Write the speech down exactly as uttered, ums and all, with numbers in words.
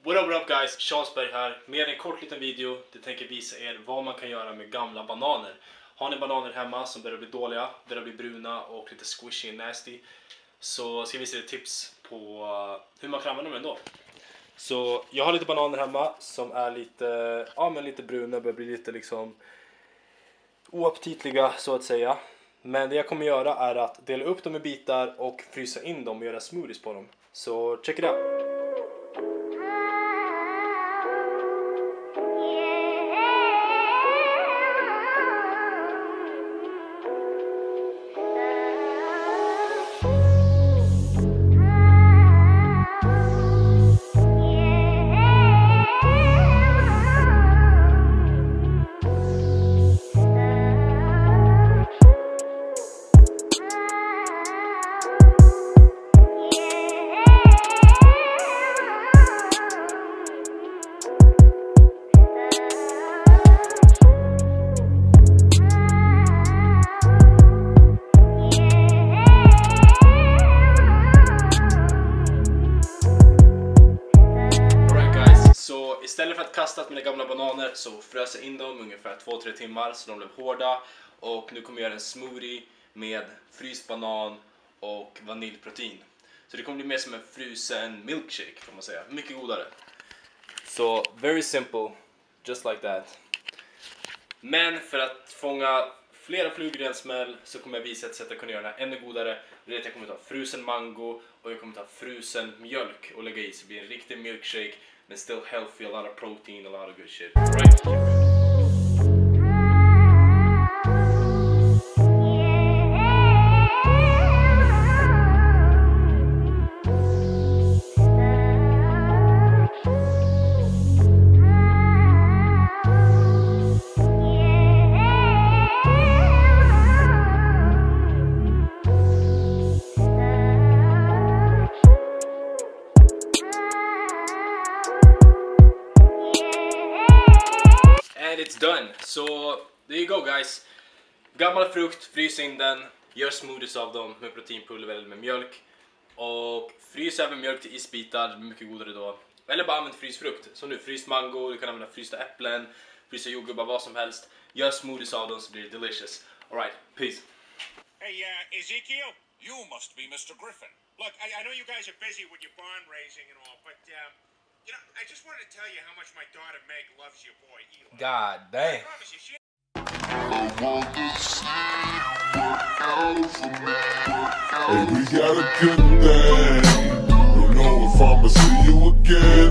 What up, what up guys, Charlesberg här med en kort liten video. Det tänker visa er vad man kan göra med gamla bananer. Har ni bananer hemma som börjar bli dåliga, börjar bli bruna och lite squishy och nasty, så ska jag visa er tips på hur man kan använda dem ändå. Så jag har lite bananer hemma som är lite, ja, men lite bruna, börjar bli lite liksom oaptitliga så att säga. Men det jag kommer göra är att dela upp dem i bitar och frysa in dem och göra smoothies på dem. Så check it out! Istället för att kasta mina gamla bananer så frös jag in dem ungefär två till tre timmar så de blev hårda. Och nu kommer jag göra en smoothie med fryst banan och vaniljprotein. Så det kommer bli mer som en frusen milkshake kan man säga. Mycket godare. Så very simple, just like that. Men för att fånga flera flugor i en smäll så kommer jag visa ett sätt att kunna göra det ännu godare. Det är att jag kommer ta frusen mango och jag kommer ta frusen mjölk och lägga i så det blir en riktig milkshake. But still healthy, a lot of protein, a lot of good shit. Right? And it's done. So there you go guys. Gammal frukt, frys in den. Gör smoothies av dem med proteinpulver eller med mjölk. Och frys även mjölk till isbitar, det blir mycket godare då. Eller bara använd frysfrukt. Så nu fryst mango, du kan använda frysta äpplen, frysta jordgubbar, vad som helst. Gör smoothies av dem så blir det delicious. Alright, peace. Hey uh, Ezekiel, you must be Mister Griffin. Look, I, I know you guys are busy with your barn raising and all, but um, you know, I just wanted to tell you how much my daughter Meg loves your boy Eli. God damn. I promise you, she Hey, we got a good thing. Don't know if I'ma see you again.